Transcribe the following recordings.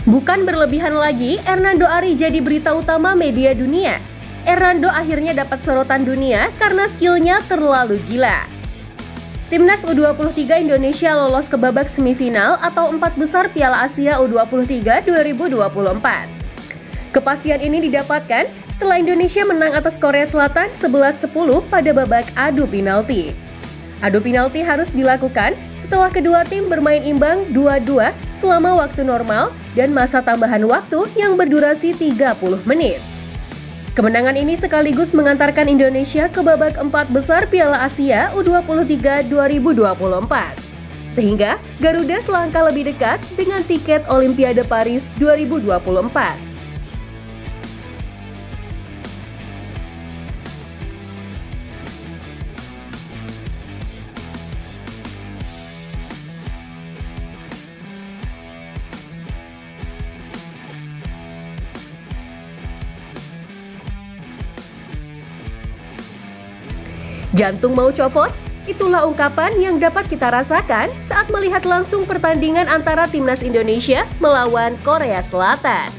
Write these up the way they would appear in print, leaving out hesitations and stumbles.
Bukan berlebihan lagi, Hernando Ari jadi berita utama media dunia. Hernando akhirnya dapat sorotan dunia karena skillnya terlalu gila. Timnas U23 Indonesia lolos ke babak semifinal atau 4 besar Piala Asia U23 2024. Kepastian ini didapatkan setelah Indonesia menang atas Korea Selatan 11-10 pada babak adu penalti. Adu penalti harus dilakukan setelah kedua tim bermain imbang 2-2 selama waktu normal dan masa tambahan waktu yang berdurasi 30 menit. Kemenangan ini sekaligus mengantarkan Indonesia ke babak 4 besar Piala Asia U23 2024. Sehingga Garuda selangkah lebih dekat dengan tiket Olimpiade Paris 2024. Jantung mau copot? Itulah ungkapan yang dapat kita rasakan saat melihat langsung pertandingan antara Timnas Indonesia melawan Korea Selatan.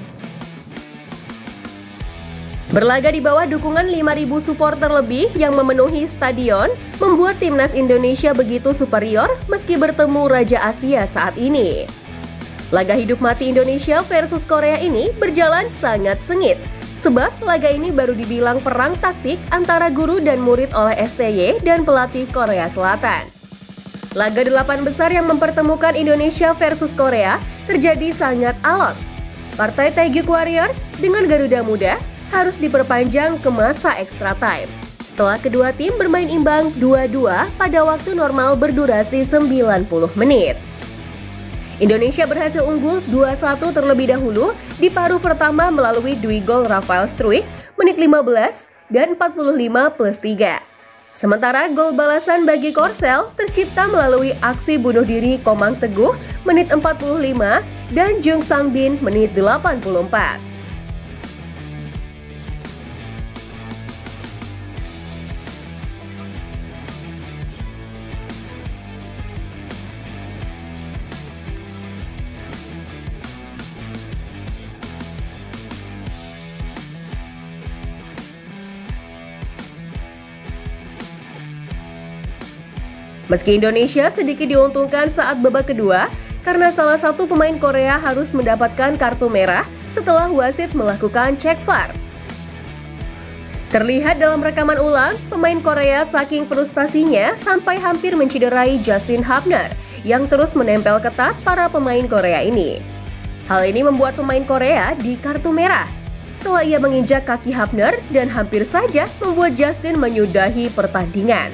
Berlaga di bawah dukungan 5.000 supporter lebih yang memenuhi stadion, membuat Timnas Indonesia begitu superior meski bertemu Raja Asia saat ini. Laga hidup mati Indonesia versus Korea ini berjalan sangat sengit. Sebab laga ini baru dibilang perang taktik antara guru dan murid oleh STY dan pelatih Korea Selatan. Laga 8 besar yang mempertemukan Indonesia versus Korea terjadi sangat alot. Partai Taeguk Warriors dengan Garuda Muda harus diperpanjang ke masa extra time. Setelah kedua tim bermain imbang 2-2 pada waktu normal berdurasi 90 menit. Indonesia berhasil unggul 2-1 terlebih dahulu di paruh pertama melalui dui gol Rafael Struijk menit 15 dan 45+3. Sementara gol balasan bagi Korsel tercipta melalui aksi bunuh diri Komang Teguh menit 45 dan Jung Sang-bin menit 84. Meski Indonesia sedikit diuntungkan saat babak kedua, karena salah satu pemain Korea harus mendapatkan kartu merah setelah wasit melakukan cek VAR. Terlihat dalam rekaman ulang, pemain Korea saking frustasinya sampai hampir mencederai Justin Hubner yang terus menempel ketat para pemain Korea ini. Hal ini membuat pemain Korea di kartu merah setelah ia menginjak kaki Hubner dan hampir saja membuat Justin menyudahi pertandingan.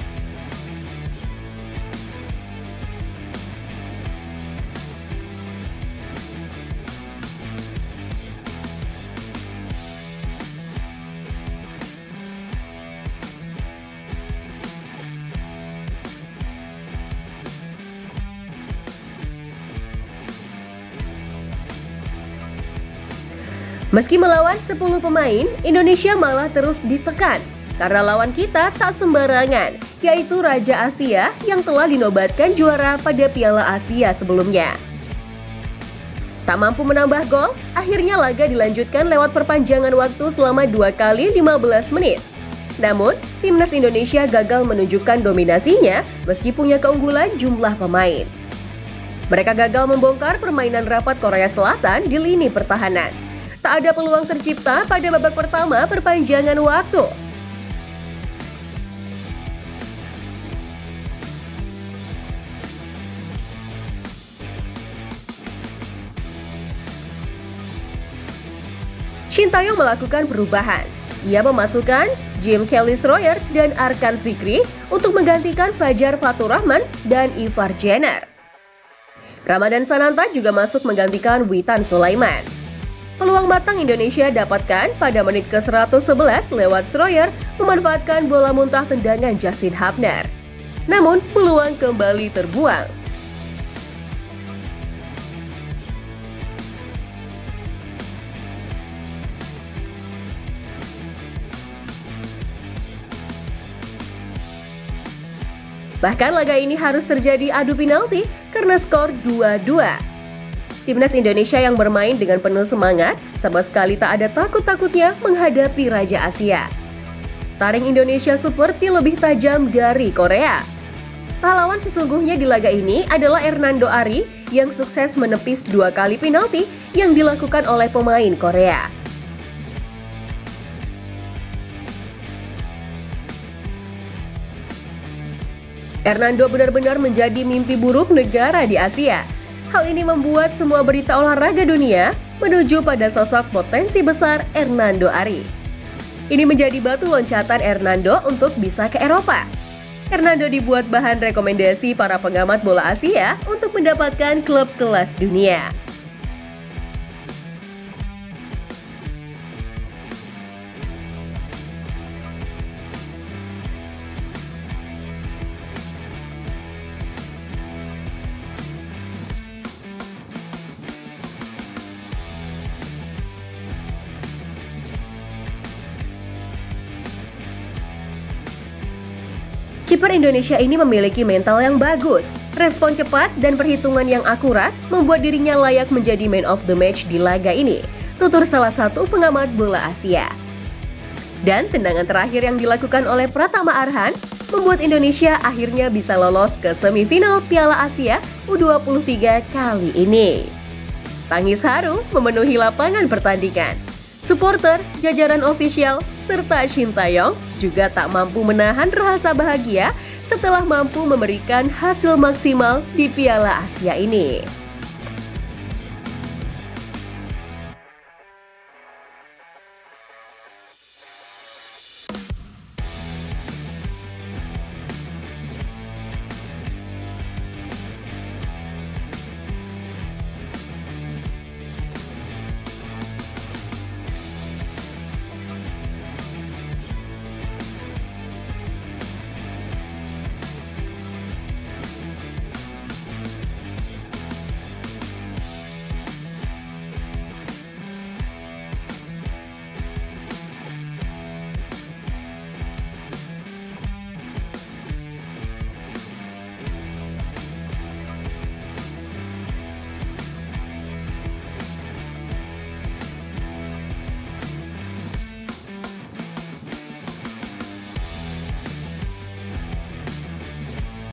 Meski melawan 10 pemain, Indonesia malah terus ditekan karena lawan kita tak sembarangan, yaitu Raja Asia yang telah dinobatkan juara pada Piala Asia sebelumnya. Tak mampu menambah gol, akhirnya laga dilanjutkan lewat perpanjangan waktu selama 2 kali 15 menit. Namun, Timnas Indonesia gagal menunjukkan dominasinya meski punya keunggulan jumlah pemain. Mereka gagal membongkar permainan rapat Korea Selatan di lini pertahanan. Tak ada peluang tercipta pada babak pertama perpanjangan waktu. Shin Tae-yong melakukan perubahan. Ia memasukkan Jim Kelly-Schroyer dan Arkan Fikri untuk menggantikan Fajar Faturrahman dan Ivar Jenner. Ramadan Sananta juga masuk menggantikan Witan Sulaiman. Peluang matang Indonesia dapatkan pada menit ke-111 lewat Schroyer memanfaatkan bola muntah tendangan Justin Hubner. Namun, peluang kembali terbuang. Bahkan laga ini harus terjadi adu penalti karena skor 2-2. Timnas Indonesia yang bermain dengan penuh semangat sama sekali tak ada takut-takutnya menghadapi Raja Asia. Taring Indonesia seperti lebih tajam dari Korea. Pahlawan sesungguhnya di laga ini adalah Hernando Ari yang sukses menepis 2 kali penalti yang dilakukan oleh pemain Korea. Hernando benar-benar menjadi mimpi buruk negara di Asia. Hal ini membuat semua berita olahraga dunia menuju pada sosok potensi besar Hernando Ari. Ini menjadi batu loncatan Hernando untuk bisa ke Eropa. Hernando dibuat bahan rekomendasi para pengamat bola Asia untuk mendapatkan klub kelas dunia. Kiper Indonesia ini memiliki mental yang bagus, respon cepat, dan perhitungan yang akurat membuat dirinya layak menjadi man of the match di laga ini, tutur salah satu pengamat bola Asia. Dan tendangan terakhir yang dilakukan oleh Pratama Arhan membuat Indonesia akhirnya bisa lolos ke semifinal Piala Asia U23 kali ini. Tangis haru memenuhi lapangan pertandingan. Supporter, jajaran ofisial, serta Shin Taeyong juga tak mampu menahan rasa bahagia setelah mampu memberikan hasil maksimal di Piala Asia ini.